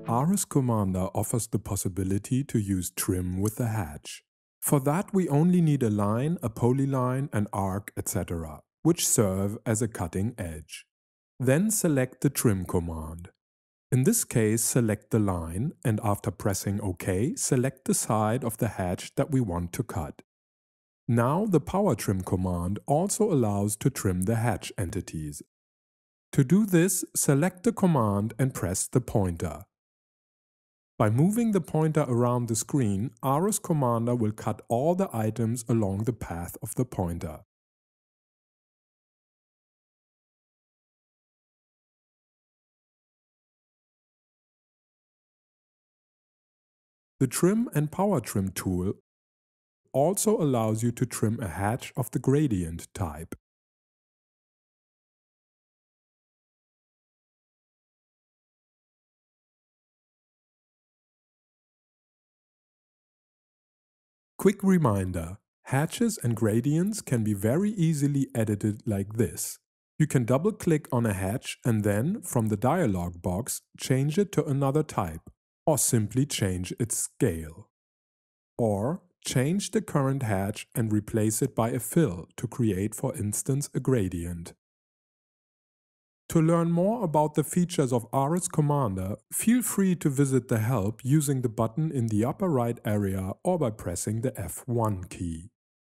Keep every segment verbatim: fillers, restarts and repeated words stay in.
ARES Commander offers the possibility to use trim with the hatch. For that we only need a line, a polyline, an arc, et cetera, which serve as a cutting edge. Then select the trim command. In this case, select the line and after pressing OK, select the side of the hatch that we want to cut. Now the PowerTrim command also allows to trim the hatch entities. To do this, select the command and press the pointer. By moving the pointer around the screen, ARES Commander will cut all the items along the path of the pointer. The Trim and PowerTrim tool also allows you to trim a hatch of the gradient type. Quick reminder, hatches and gradients can be very easily edited like this. You can double-click on a hatch and then, from the dialog box, change it to another type, or simply change its scale. Or change the current hatch and replace it by a fill to create, for instance, a gradient. To learn more about the features of ARES Commander, feel free to visit the help using the button in the upper right area or by pressing the F one key.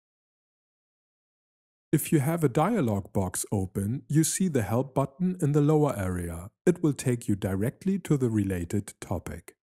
If you have a dialog box open, you see the help button in the lower area. It will take you directly to the related topic.